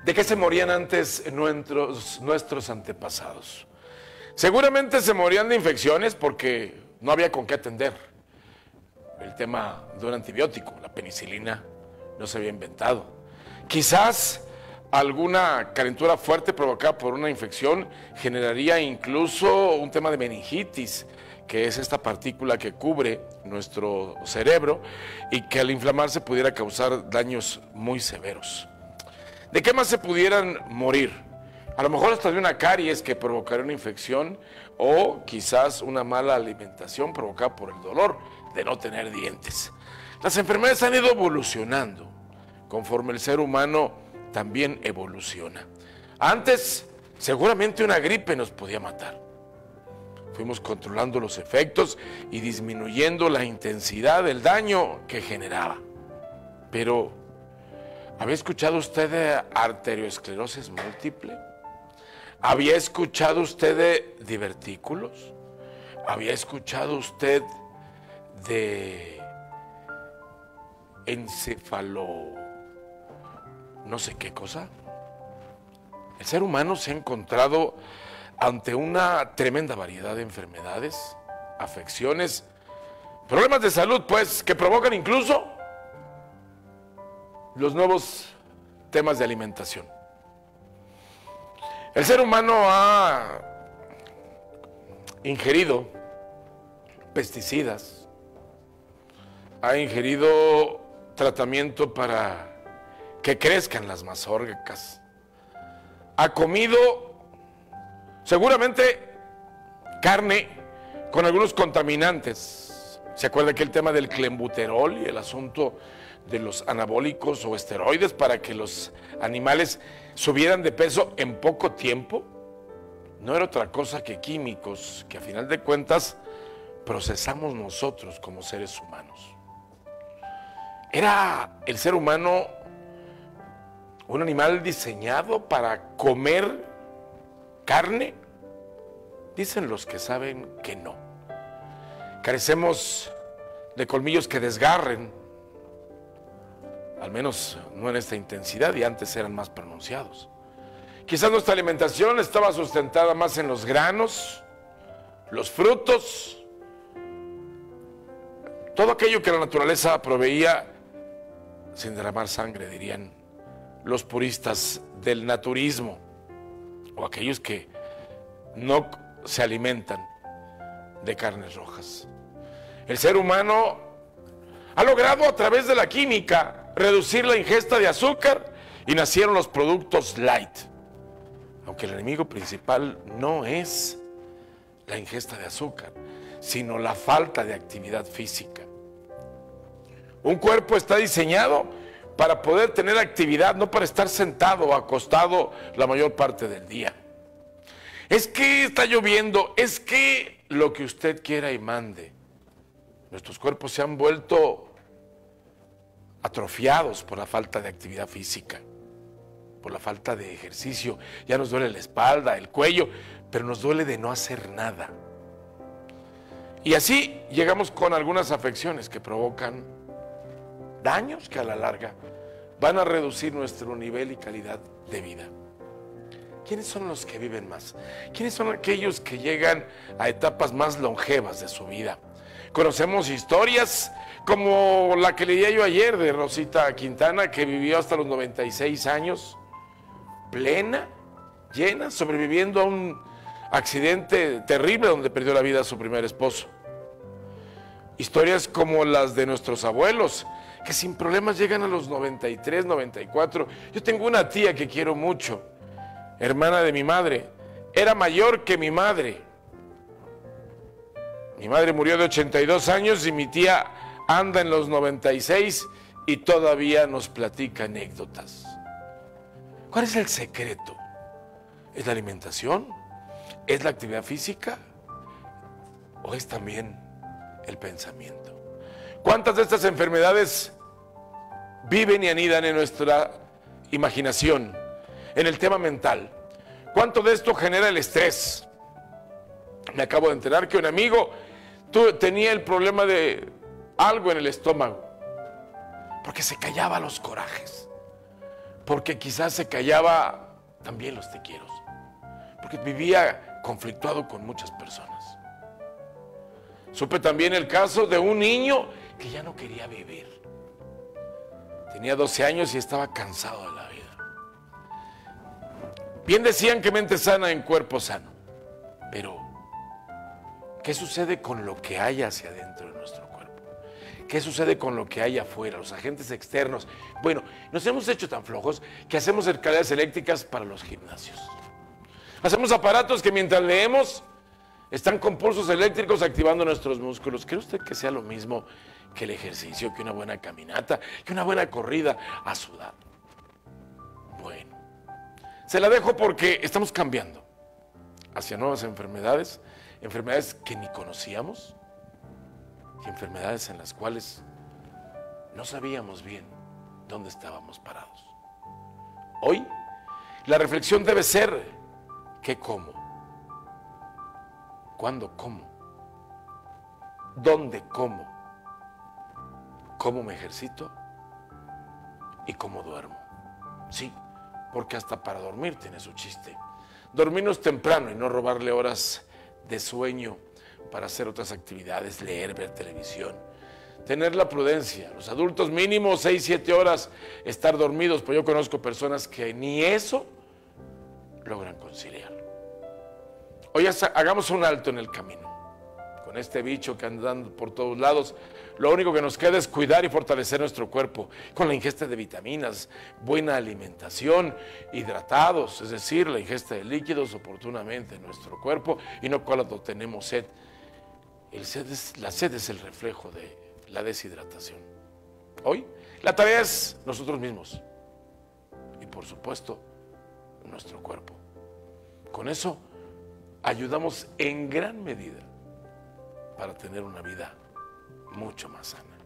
¿De qué se morían antes nuestros antepasados? Seguramente se morían de infecciones porque no había con qué atender. El tema de un antibiótico, la penicilina, no se había inventado. Quizás alguna calentura fuerte provocada por una infección generaría incluso un tema de meningitis, que es esta partícula que cubre nuestro cerebro y que al inflamarse pudiera causar daños muy severos. ¿De qué más se pudieran morir? A lo mejor hasta de una caries que provocaría una infección o quizás una mala alimentación provocada por el dolor de no tener dientes. Las enfermedades han ido evolucionando conforme el ser humano también evoluciona. Antes, seguramente una gripe nos podía matar. Fuimos controlando los efectos y disminuyendo la intensidad del daño que generaba. Pero, ¿había escuchado usted de arteriosclerosis múltiple? ¿Había escuchado usted de divertículos? ¿Había escuchado usted de encéfalo no sé qué cosa? El ser humano se ha encontrado ante una tremenda variedad de enfermedades, afecciones, problemas de salud, pues, que provocan incluso los nuevos temas de alimentación. El ser humano ha ingerido pesticidas, ha ingerido tratamiento para que crezcan las mazorcas, ha comido seguramente carne con algunos contaminantes. ¿Se acuerda que el tema del clenbuterol y el asunto de los anabólicos o esteroides para que los animales subieran de peso en poco tiempo? No era otra cosa que químicos que a final de cuentas procesamos nosotros como seres humanos. ¿Era el ser humano un animal diseñado para comer carne? Dicen los que saben que no. Carecemos de colmillos que desgarren, al menos no en esta intensidad, y antes eran más pronunciados. Quizás nuestra alimentación estaba sustentada más en los granos, los frutos, todo aquello que la naturaleza proveía sin derramar sangre, dirían los puristas del naturismo, o aquellos que no se alimentan de carnes rojas. El ser humano ha logrado a través de la química reducir la ingesta de azúcar y nacieron los productos light. Aunque el enemigo principal no es la ingesta de azúcar, sino la falta de actividad física. Un cuerpo está diseñado para poder tener actividad, no para estar sentado o acostado la mayor parte del día. Es que está lloviendo, es que lo que usted quiera y mande. Nuestros cuerpos se han vuelto atrofiados por la falta de actividad física, por la falta de ejercicio. Ya nos duele la espalda, el cuello, pero nos duele de no hacer nada. Y así llegamos con algunas afecciones que provocan daños que a la larga van a reducir nuestro nivel y calidad de vida. ¿Quiénes son los que viven más? ¿Quiénes son aquellos que llegan a etapas más longevas de su vida? Conocemos historias como la que leía yo ayer de Rosita Quintana, que vivió hasta los 96 años, plena, llena, sobreviviendo a un accidente terrible donde perdió la vida a su primer esposo. Historias como las de nuestros abuelos, que sin problemas llegan a los 93, 94. Yo tengo una tía que quiero mucho, hermana de mi madre, era mayor que mi madre. Mi madre murió de 82 años y mi tía anda en los 96 y todavía nos platica anécdotas. ¿Cuál es el secreto? ¿Es la alimentación? ¿Es la actividad física? ¿O es también el pensamiento? ¿Cuántas de estas enfermedades viven y anidan en nuestra imaginación, en el tema mental? ¿Cuánto de esto genera el estrés? Me acabo de enterar que un amigo tenía el problema de algo en el estómago, porque se callaba los corajes, porque quizás se callaba también los te quieros, porque vivía conflictuado con muchas personas. Supe también el caso de un niño que ya no quería vivir. Tenía 12 años y estaba cansado de la vida. Bien decían que mente sana en cuerpo sano, pero ¿qué sucede con lo que hay hacia adentro de nuestro cuerpo? ¿Qué sucede con lo que hay afuera, los agentes externos? Bueno, nos hemos hecho tan flojos que hacemos escaleras eléctricas para los gimnasios. Hacemos aparatos que mientras leemos están con pulsos eléctricos activando nuestros músculos. ¿Cree usted que sea lo mismo que el ejercicio, que una buena caminata, que una buena corrida a sudar? Bueno, se la dejo porque estamos cambiando hacia nuevas enfermedades, enfermedades que ni conocíamos y enfermedades en las cuales no sabíamos bien dónde estábamos parados. Hoy, la reflexión debe ser: ¿qué como? ¿Cuándo como? ¿Dónde como? ¿Cómo me ejercito? ¿Y cómo duermo? Sí, porque hasta para dormir tiene su chiste. Dormirnos temprano y no robarle horas de sueño para hacer otras actividades, leer, ver televisión. Tener la prudencia, los adultos mínimo 6, 7 horas estar dormidos, pues yo conozco personas que ni eso logran conciliar. Hoy hagamos un alto en el camino. Con este bicho que anda por todos lados, lo único que nos queda es cuidar y fortalecer nuestro cuerpo con la ingesta de vitaminas, buena alimentación, hidratados, es decir, la ingesta de líquidos oportunamente en nuestro cuerpo y no cuando tenemos sed. La sed es el reflejo de la deshidratación. Hoy la tarea es nosotros mismos y por supuesto nuestro cuerpo. Con eso ayudamos en gran medida para tener una vida mucho más sana.